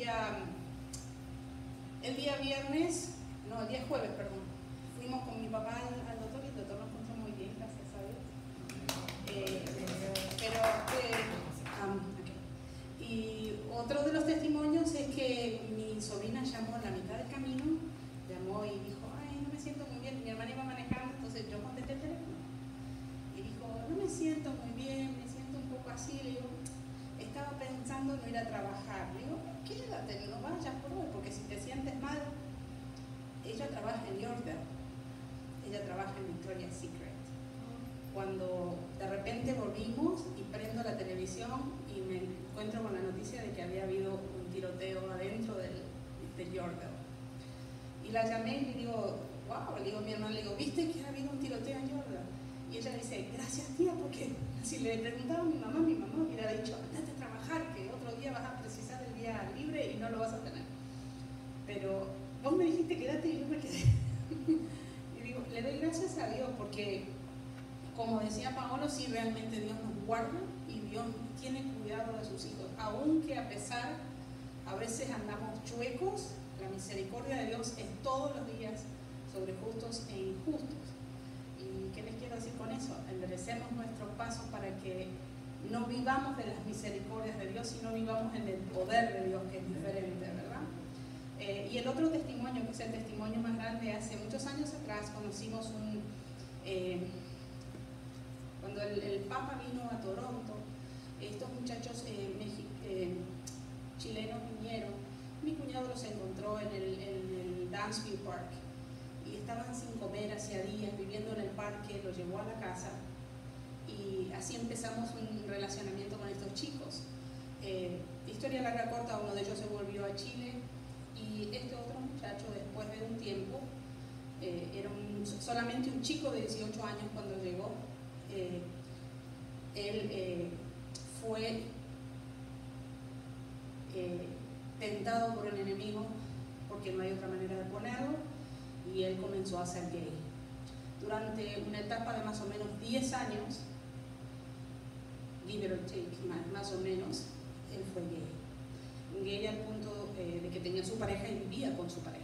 el día viernes, no, el día jueves, perdón, fuimos con mi papá al doctor y el doctor nos encontró muy bien, gracias a Dios. Y otro de los testimonios es que mi sobrina llamó a la mitad del camino, llamó y dijo, ay, no me siento muy bien. Mi hermana iba manejando, entonces yo contesté el teléfono y dijo, no me siento muy bien, me siento un poco así. Le digo, estaba pensando no ir a trabajar. Le digo, quédate, no vayas por hoy, porque si te sientes mal. Ella trabaja en Yorkdale, ella trabaja en Victoria's Secret. Cuando de repente volvimos y prendo la televisión y me encuentro con la noticia de que había habido un tiroteo adentro de Yorkdale. Y la llamé y le digo, wow, le digo a mi hermana, le digo, ¿viste que ha habido un tiroteo en Yorkdale? Y ella dice, gracias tía, porque si le preguntaba a mi mamá hubiera dicho, andate a trabajar, que otro día vas a precisar el día libre y no lo vas a tener. Pero vos me dijiste quédate y yo me quedé. Y digo, le doy gracias a Dios porque, como decía Paolo, sí, realmente Dios nos guarda y Dios tiene cuidado de sus hijos. Aunque a pesar, a veces andamos chuecos, la misericordia de Dios es todos los días sobre justos e injustos. ¿Y qué les quiero decir con eso? Enderecemos nuestros pasos para que no vivamos de las misericordias de Dios, sino vivamos en el poder de Dios, que es diferente, ¿verdad? Y el otro testimonio, que es el testimonio más grande, hace muchos años atrás conocimos cuando el Papa vino a Toronto, estos muchachos chilenos vinieron, mi cuñado los encontró en el Dansville Park y estaban sin comer hacía días, viviendo en el parque, los llevó a la casa y así empezamos un relacionamiento con estos chicos. Historia larga corta, uno de ellos se volvió a Chile y este otro muchacho, después de un tiempo, era solamente un chico de 18 años cuando llegó. Él fue tentado por el enemigo, porque no hay otra manera de ponerlo, y él comenzó a ser gay. Durante una etapa de más o menos 10 años, give or take, más o menos, él fue gay. Gay al punto de que tenía su pareja y vivía con su pareja.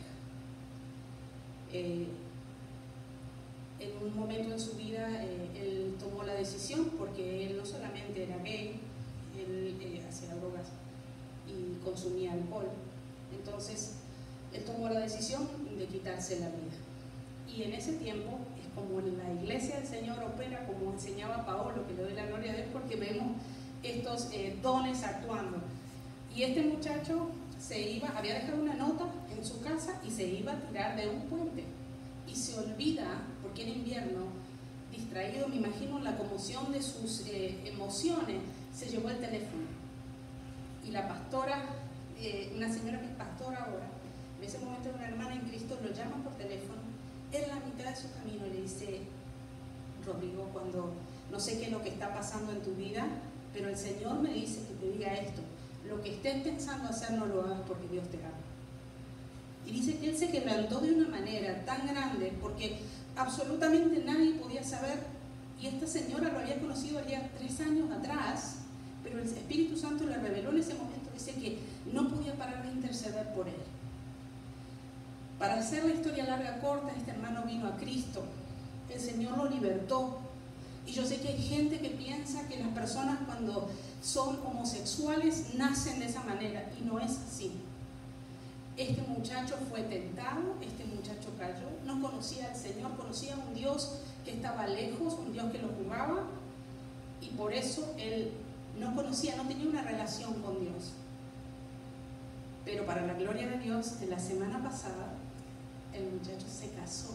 En un momento en su vida él tomó la decisión, porque él no solamente era gay, él hacía drogas y consumía alcohol. Entonces él tomó la decisión de quitarse la vida. Y en ese tiempo es como la iglesia del Señor opera, como enseñaba Paolo, que le doy la gloria a Dios porque vemos estos dones actuando. Y este muchacho había dejado una nota en su casa y se iba a tirar de un puente. Y se olvida, porque era invierno, distraído, me imagino la conmoción de sus emociones, se llevó el teléfono. Y la pastora, una señora que es pastora ahora, en ese momento una hermana en Cristo, lo llama por teléfono, en la mitad de su camino le dice, Rodrigo, cuando no sé qué es lo que está pasando en tu vida, pero el Señor me dice que te diga esto, lo que estés pensando hacer no lo hagas porque Dios te ama. Y dice que él se quebrantó de una manera tan grande porque absolutamente nadie podía saber, y esta señora lo había conocido ya 3 años atrás, pero el Espíritu Santo le reveló en ese momento, dice que no podía parar de interceder por él. Para hacer la historia larga corta, este hermano vino a Cristo, el Señor lo libertó. Y yo sé que hay gente que piensa que las personas cuando son homosexuales nacen de esa manera, y no es así. Este muchacho fue tentado, este muchacho cayó, no conocía al Señor, conocía a un Dios que estaba lejos, un Dios que lo juzgaba, y por eso él no conocía, no tenía una relación con Dios. Pero para la gloria de Dios, en la semana pasada, el muchacho se casó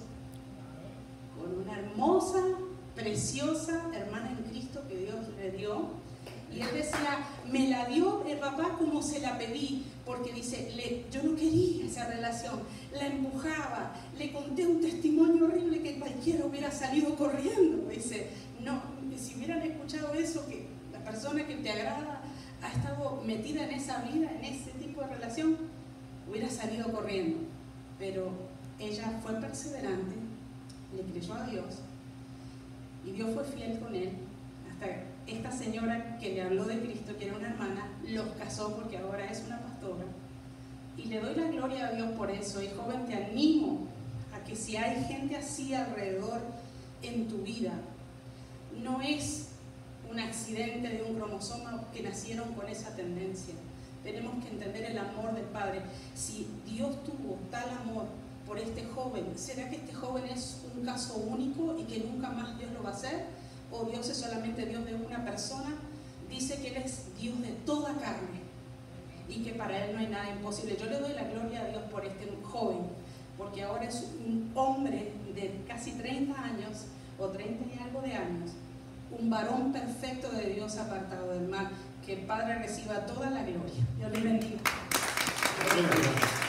con una hermosa, preciosa hermana en Cristo que Dios le dio. Y él decía, me la dio el papá como se la pedí, porque dice, yo no quería esa relación, la empujaba, le conté un testimonio horrible que cualquiera hubiera salido corriendo. Dice, no, si hubieran escuchado eso, que la persona que te agrada ha estado metida en esa vida, en ese tipo de relación, hubiera salido corriendo. Pero ella fue perseverante, le creyó a Dios, y Dios fue fiel con él, hasta esta señora que le habló de Cristo, que era una hermana, los casó porque ahora es una pastora. Y le doy la gloria a Dios por eso. Y joven, te animo a que si hay gente así alrededor en tu vida, no es un accidente de un cromosoma que nacieron con esa tendencia. Tenemos que entender el amor del Padre. Si Dios tuvo tal amor por este joven, ¿será que este joven es un caso único y que nunca más Dios lo va a hacer? ¿O Dios es solamente Dios de una persona? Dice que Él es Dios de toda carne y que para Él no hay nada imposible. Yo le doy la gloria a Dios por este joven, porque ahora es un hombre de casi 30 años o 30 y algo de años, un varón perfecto de Dios apartado del mal. Que el Padre reciba toda la gloria. Dios le bendiga.